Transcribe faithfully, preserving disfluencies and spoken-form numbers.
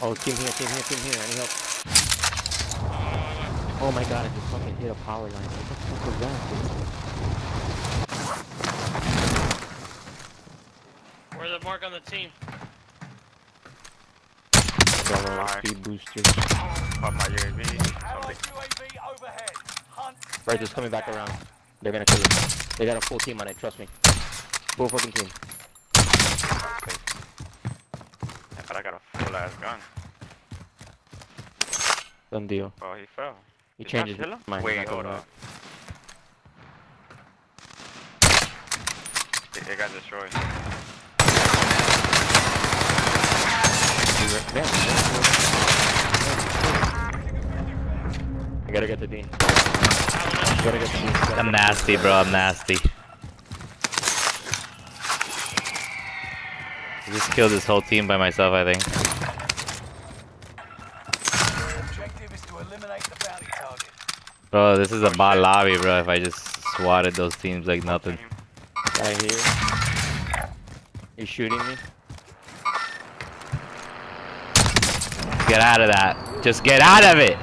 Oh, team here, team here, team here. I need help. Oh my god, I just fucking hit a power line. What the fuck was that, dude? Where's the mark on the team? Speed boosters. Pop my U A V. Right, just coming back around. They're gonna kill us. They got a full team on it, trust me. Full fucking team. Yeah, but I got a full ass gun. Done deal. Oh, he fell. He Did changes not kill him? his mind. Wait, hold on. It, it got destroyed. I gotta get the Dean. I gotta get the Dean. I'm nasty, bro. I'm nasty. I just killed this whole team by myself, I think. Objective is to eliminate the bounty target. Bro, this is a Oh, bot shit. lobby, bro. If I just swatted those teams like nothing. Right here. He's shooting me. Get out of that. Just get out of it.